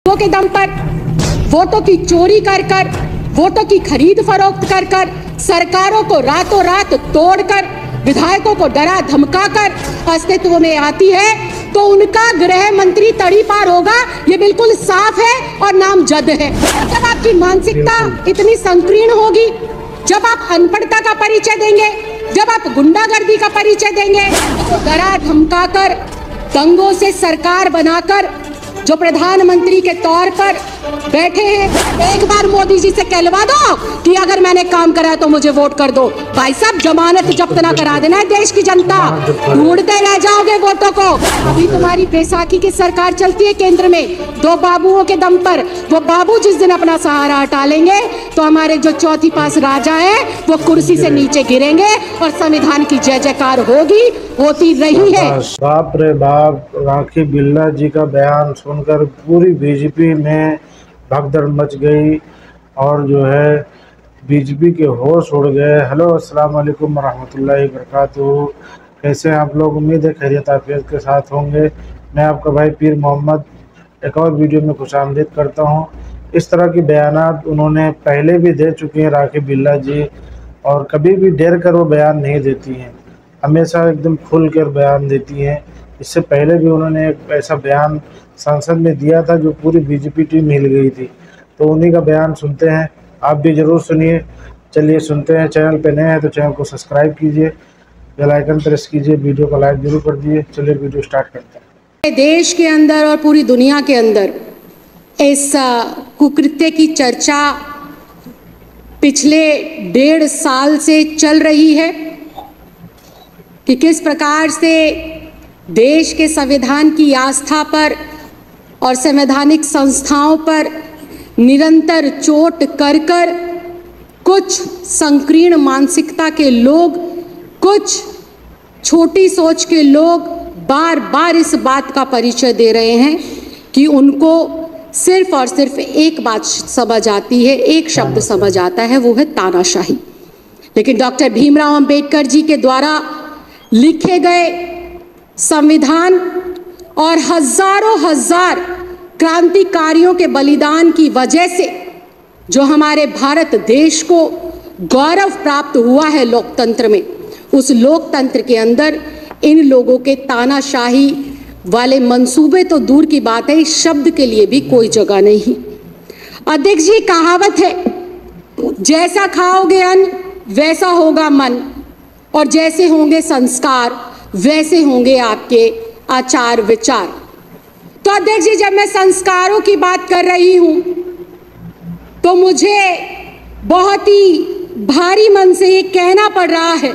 के दम पर वोटों की चोरी कर कर, वोटों की खरीद फरोख्त कर कर, सरकारों को रातों रात तोड़कर, विधायकों को डरा धमका कर अस्तित्व में आती है तो उनका गृह मंत्री तड़ी पार होगा, ये बिल्कुल साफ है और नामजद है। जब आपकी मानसिकता इतनी संकीर्ण होगी, जब आप अनपढ़ता का परिचय देंगे, जब आप गुंडागर्दी का परिचय देंगे, तो डरा धमका कर, दंगों से सरकार बनाकर जो प्रधानमंत्री के तौर पर बैठे हैं, एक बार मोदी जी से कहलवा दो कि अगर मैंने काम करा तो मुझे वोट कर दो। भाई साहब, जमानत जब्त ना करा देना है देश की जनता, ढूंढते रह जाओगे वोटों को। अभी तुम्हारी बैसाखी की सरकार चलती है केंद्र में, दो बाबुओं के दम पर। वो बाबू जिस दिन अपना सहारा हटा लेंगे तो हमारे जो चौथी पास राजा है वो कुर्सी से नीचे गिरेंगे और संविधान की जय जयकार होगी, होती रही है। बाप रे बाप, राखी बिल्ला जी का बयान सुनकर पूरी बीजेपी में भगदड़ मच गई और जो है बीजेपी के होश उड़ गए। हेलो, अस्सलाम वालेकुम रहमतुल्लाहि वबरकातुहू। कैसे हैं आप लोग? उम्मीद है खैरियत आफियत के साथ होंगे। मैं आपका भाई पीर मोहम्मद एक और वीडियो में खुशामदीद करता हूं। इस तरह की बयानात उन्होंने पहले भी दे चुकी हैं राखी बिल्ला जी, और कभी भी डर कर वो बयान नहीं देती हैं, हमेशा एकदम खुल कर बयान देती हैं। इससे पहले भी उन्होंने एक ऐसा बयान संसद में दिया था जो पूरी बीजेपी टीम हिल गई थी, तो उन्हीं का बयान सुनते हैं। आप भी ज़रूर सुनिए। चलिए सुनते हैं। चैनल पे नए हैं तो चैनल को सब्सक्राइब कीजिए, बेल आइकन प्रेस कीजिए, वीडियो को लाइक जरूर कर दीजिए। चलिए वीडियो स्टार्ट करते हैं। देश के अंदर और पूरी दुनिया के अंदर इस कुकृत्य की चर्चा पिछले 1.5 साल से चल रही है कि किस प्रकार से देश के संविधान की आस्था पर और संवैधानिक संस्थाओं पर निरंतर चोट कर कर कुछ संकीर्ण मानसिकता के लोग, कुछ छोटी सोच के लोग बार बार इस बात का परिचय दे रहे हैं कि उनको सिर्फ और सिर्फ एक बात समझ आती है, एक शब्द समझ आता है, वो है तानाशाही। लेकिन डॉक्टर भीमराव अंबेडकर जी के द्वारा लिखे गए संविधान और हजारों हजार क्रांतिकारियों के बलिदान की वजह से जो हमारे भारत देश को गौरव प्राप्त हुआ है लोकतंत्र में, उस लोकतंत्र के अंदर इन लोगों के तानाशाही वाले मंसूबे तो दूर की बात है, इस शब्द के लिए भी कोई जगह नहीं। अध्यक्ष जी, कहावत है, जैसा खाओगे अन्न वैसा होगा मन, और जैसे होंगे संस्कार वैसे होंगे आपके आचार विचार। तो अध्यक्ष जी, जब मैं संस्कारों की बात कर रही हूं तो मुझे बहुत ही भारी मन से ये कहना पड़ रहा है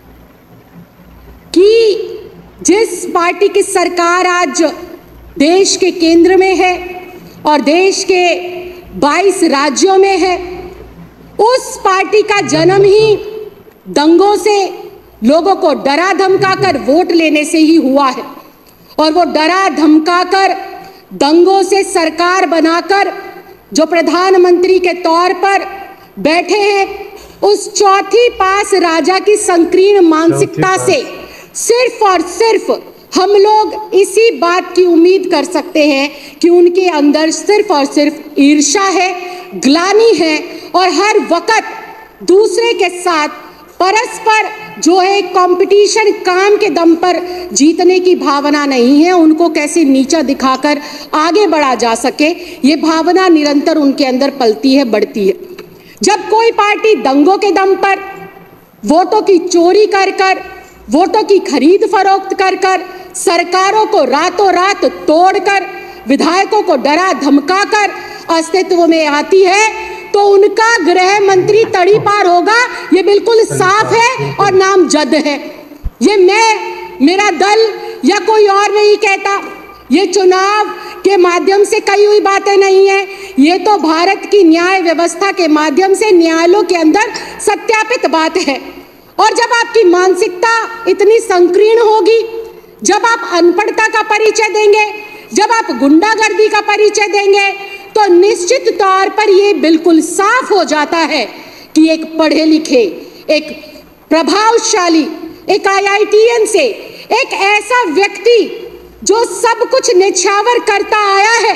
कि जिस पार्टी की सरकार आज देश के केंद्र में है और देश के 22 राज्यों में है, उस पार्टी का जन्म ही दंगों से, लोगों को डरा धमका कर वोट लेने से ही हुआ है। और वो डरा धमका कर, दंगों से सरकार बनाकर जो प्रधानमंत्री के तौर पर बैठे हैं, उस चौथी पास राजा की संकीर्ण मानसिकता से सिर्फ और सिर्फ हम लोग इसी बात की उम्मीद कर सकते हैं कि उनके अंदर सिर्फ और सिर्फ ईर्ष्या है, ग्लानि है, और हर वक्त दूसरे के साथ परस्पर जो है कंपटीशन, काम के दम पर जीतने की भावना नहीं है। उनको कैसे नीचा दिखाकर आगे बढ़ा जा सके, ये भावना निरंतर उनके अंदर पलती है, बढ़ती है। जब कोई पार्टी दंगों के दम पर, वोटों की चोरी कर कर, वोटों की खरीद फरोख्त कर कर, सरकारों को रातों रात तोड़कर, विधायकों को डरा धमका कर अस्तित्व में आती है तो उनका गृह मंत्री तड़ी पार होगा, ये बिल्कुल साफ है और नामजद है। ये मेरा दल या कोई और नहीं कहता, ये चुनाव के माध्यम से कही हुई बातें नहीं है, ये तो भारत की न्याय व्यवस्था के माध्यम से न्यायालयों के अंदर सत्यापित बात है। और जब आपकी मानसिकता इतनी संकीर्ण होगी, जब आप अनपढ़ता का परिचय देंगे, जब आप गुंडागर्दी का परिचय देंगे, तो निश्चित तौर पर यह बिल्कुल साफ हो जाता है कि एक पढ़े लिखे, एक प्रभावशाली, एक IITN से एक ऐसा व्यक्ति जो सब कुछ निछावर करता आया है,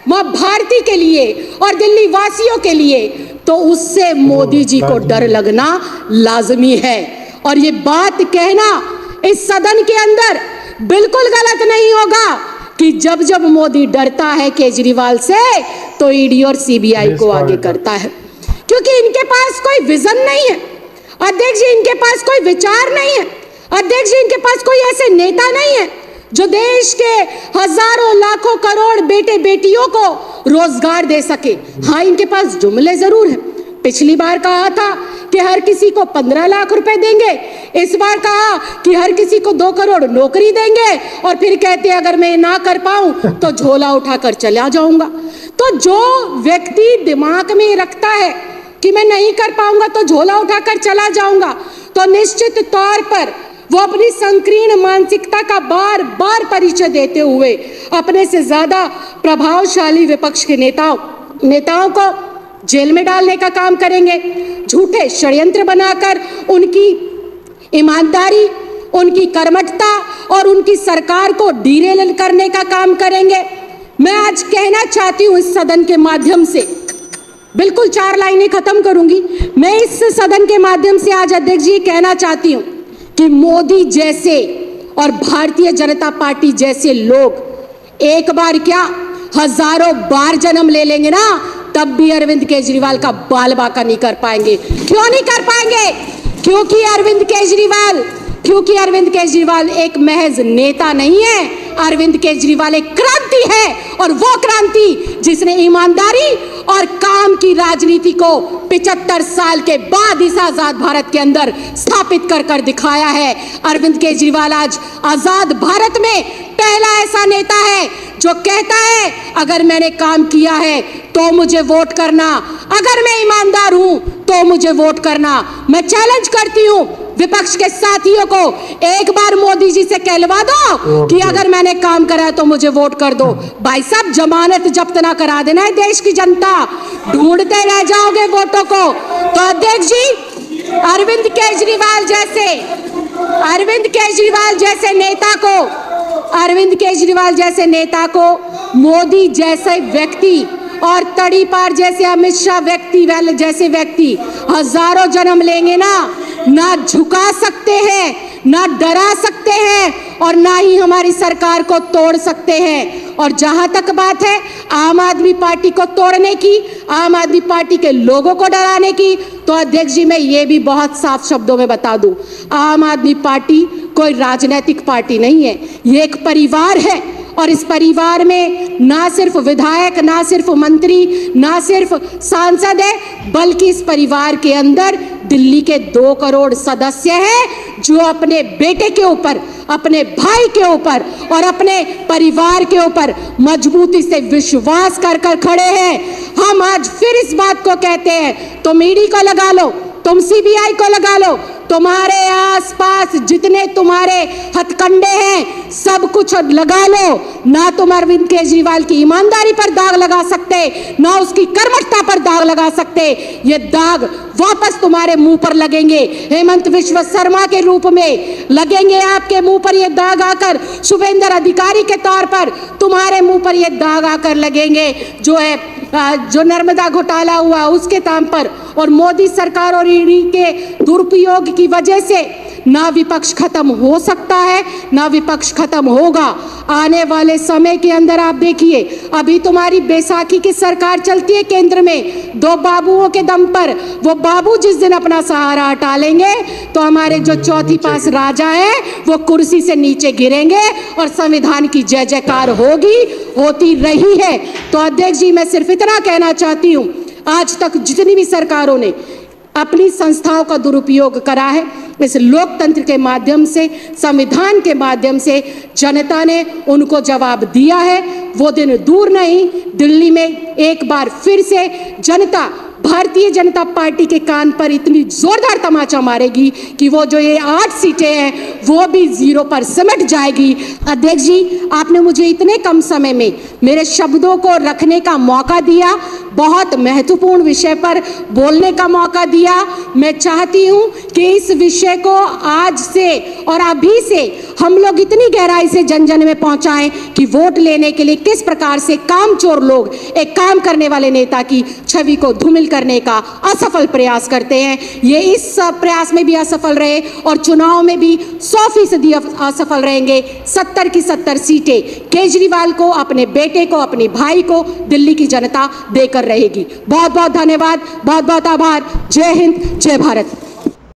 मां भारती के लिए और दिल्ली वासियों के लिए, तो उससे मोदी जी को डर लगना लाजमी है। और ये बात कहना इस सदन के अंदर बिल्कुल गलत नहीं होगा कि जब जब मोदी डरता है केजरीवाल से तो ईडी और सीबीआई को आगे करता है, क्योंकि इनके पास कोई विजन नहीं है अध्यक्ष जी, इनके पास कोई विचार नहीं है अध्यक्ष जी, इनके पास कोई ऐसे नेता नहीं है जो देश के हजारों लाखों करोड़ बेटे बेटियों को रोजगार दे सके। हाँ, इनके पास जुमले जरूर हैं। पिछली बार कहा था कि हर किसी को 15 लाख रुपए देंगे, इस बार कहा कि हर किसी को 2 करोड़ नौकरी देंगे, और फिर कहते हैं अगर मैं ना कर पाऊं तो झोला उठाकर चला जाऊंगा। तो जो व्यक्ति दिमाग में रखता है कि मैं नहीं कर पाऊंगा तो झोला उठाकर चला जाऊंगा, तो निश्चित तौर पर वो अपनी संकीर्ण मानसिकता का बार बार परिचय देते हुए अपने से ज्यादा प्रभावशाली विपक्ष के नेताओं को जेल में डालने का काम करेंगे, झूठे षड्यंत्र बनाकर उनकी ईमानदारी, उनकी कर्मठता और उनकी सरकार को डीरेल करने का काम करेंगे। मैं आज कहना चाहती हूं इस सदन के माध्यम से, बिल्कुल 4 लाइनें खत्म करूंगी। मैं इस सदन के माध्यम से आज अध्यक्ष जी कहना चाहती हूं कि मोदी जैसे और भारतीय जनता पार्टी जैसे लोग एक बार क्या हजारों बार जन्म ले लेंगे ना, तब भी अरविंद केजरीवाल का बाल बाका नहीं कर पाएंगे। क्यों नहीं कर पाएंगे? क्योंकि अरविंद केजरीवाल एक महज नेता नहीं है, अरविंद केजरीवाल एक क्रांति है, और वो क्रांति जिसने ईमानदारी और काम की राजनीति को 75 साल के बाद इस आजाद भारत के अंदर स्थापित कर दिखाया है। अरविंद केजरीवाल आज आजाद भारत में पहला ऐसा नेता है जो कहता है अगर मैंने काम किया है तो मुझे वोट करना, अगर मैं ईमानदार हूं तो मुझे वोट करना। मैं चैलेंज करती हूं विपक्ष के साथियों को, एक बार मोदी जी से कहलवा दो कि अगर मैंने काम करा है तो मुझे वोट कर दो। भाई साहब, जमानत जब्त ना करा देना है देश की जनता, ढूंढते रह जाओगे वोटों को। तो अध्यक्ष जी, अरविंद केजरीवाल जैसे नेता को मोदी जैसे व्यक्ति और तड़ी पार जैसे अमित शाह जैसे व्यक्ति हजारों जन्म लेंगे ना झुका सकते हैं, ना डरा सकते हैं, और ना ही हमारी सरकार को तोड़ सकते हैं। और जहां तक बात है आम आदमी पार्टी को तोड़ने की, आम आदमी पार्टी के लोगों को डराने की, तो अध्यक्ष जी मैं ये भी बहुत साफ शब्दों में बता दूं, आम आदमी पार्टी कोई राजनीतिक पार्टी नहीं है, ये एक परिवार है। और इस परिवार में ना सिर्फ विधायक, ना सिर्फ मंत्री, ना सिर्फ सांसद है, बल्कि इस परिवार के अंदर दिल्ली के 2 करोड़ सदस्य हैं जो अपने बेटे के ऊपर, अपने भाई के ऊपर और अपने परिवार के ऊपर मजबूती से विश्वास कर खड़े हैं। हम आज फिर इस बात को कहते हैं, तुम ईडी को लगा लो, तुम सीबीआई को लगा लो, तुम्हारे आसपास जितने तुम्हारे हथकंडे हैं सब कुछ लगा लो, ना तुम अरविंद केजरीवाल की ईमानदारी पर दाग लगा सकते, ना उसकी कर्मठता पर दाग लगा सकते। ये दाग वापस तुम्हारे मुंह पर लगेंगे, हेमंत विश्व शर्मा के रूप में लगेंगे आपके मुंह पर ये दाग आकर, शुभेंद्र अधिकारी के तौर पर तुम्हारे मुंह पर ये दाग आकर लगेंगे, जो नर्मदा घोटाला हुआ उसके नाम पर, और मोदी सरकार और ईडी के दुरुपयोग की वजह से ना विपक्ष खत्म हो सकता है, ना विपक्ष खत्म होगा। आने वाले समय के अंदर आप देखिए, अभी तुम्हारी बैसाखी की सरकार चलती है केंद्र में 2 बाबुओं के दम पर, वो बाबू जिस दिन अपना सहारा हटा लेंगे तो हमारे जो चौथी पास राजा है वो कुर्सी से नीचे गिरेंगे और संविधान की जय जयकार होती रही है। तो अध्यक्ष जी मैं सिर्फ इतना कहना चाहती हूँ, आज तक जितनी भी सरकारों ने अपनी संस्थाओं का दुरुपयोग करा है, इस लोकतंत्र के माध्यम से, संविधान के माध्यम से जनता ने उनको जवाब दिया है। वो दिन दूर नहीं, दिल्ली में एक बार फिर से जनता भारतीय जनता पार्टी के कान पर इतनी जोरदार तमाचा मारेगी कि वो जो ये 8 सीटें हैं वो भी 0 पर सिमट जाएगी। अध्यक्ष जी, आपने मुझे इतने कम समय में मेरे शब्दों को रखने का मौका दिया, बहुत महत्वपूर्ण विषय पर बोलने का मौका दिया। मैं चाहती हूं कि इस विषय को आज से और अभी से हम लोग इतनी गहराई से जन जन में पहुंचाएं कि वोट लेने के लिए किस प्रकार से कामचोर लोग एक काम करने वाले नेता की छवि को धूमिल करने का असफल प्रयास करते हैं। ये इस प्रयास में भी असफल रहे और चुनाव में भी 100% असफल रहेंगे। 70 की 70 सीटें केजरीवाल को, अपने बेटे को, अपने भाई को दिल्ली की जनता देकर रहेगी। बहुत बहुत धन्यवाद, बहुत बहुत आभार। जय हिंद, जय भारत।